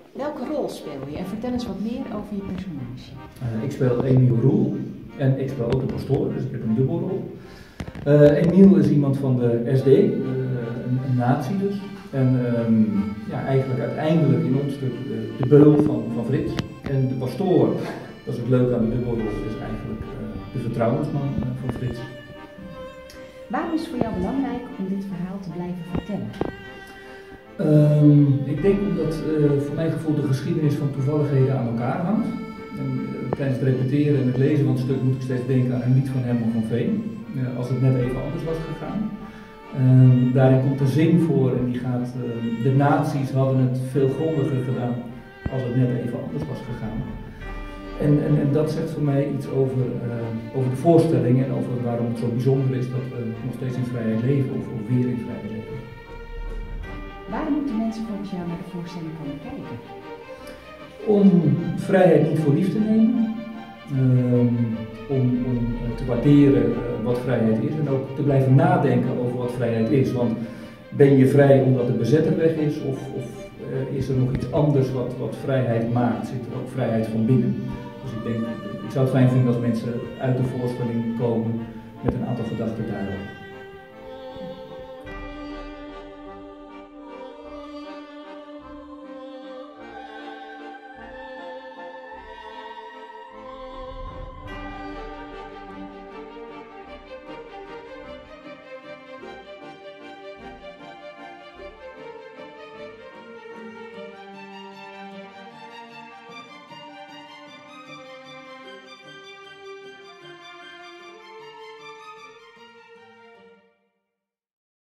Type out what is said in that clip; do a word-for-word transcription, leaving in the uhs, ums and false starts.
Welke rol speel je? En vertel eens wat meer over je personage. Uh, ik speel Emiel Roel en ik speel ook de pastoor, dus ik heb een dubbelrol. Uh, Emiel is iemand van de S D, uh, een, een nazi dus. En um, ja, eigenlijk uiteindelijk in ons stuk de, de beul van, van Frits. En de pastoor, dat is het leuke aan de dubbelrol, is eigenlijk uh, de vertrouwensman uh, van Frits. Waarom is het voor jou belangrijk om dit verhaal te blijven vertellen? Um, ik denk omdat uh, voor mijn gevoel de geschiedenis van toevalligheden aan elkaar hangt. En, uh, tijdens het repeteren en het lezen van het stuk moet ik steeds denken aan een lied van Herman van Veen. Uh, als het net even anders was gegaan. Um, daarin komt een zin voor en die gaat, uh, de nazi's hadden het veel grondiger gedaan als het net even anders was gegaan. En, en, en dat zegt voor mij iets over, uh, over de voorstelling en over waarom het zo bijzonder is dat we nog steeds in vrijheid leven of, of weer in vrijheid leven. Waarom moeten mensen volgens jou naar de voorstelling komen kijken? Om vrijheid niet voor lief te nemen, um, om, om te waarderen uh, wat vrijheid is en ook te blijven nadenken over wat vrijheid is. Want ben je vrij omdat de bezetter weg is of, of uh, is er nog iets anders wat, wat vrijheid maakt? Zit er ook vrijheid van binnen? Dus ik denk, ik zou het fijn vinden als mensen uit de voorstelling komen met een aantal gedachten daarover.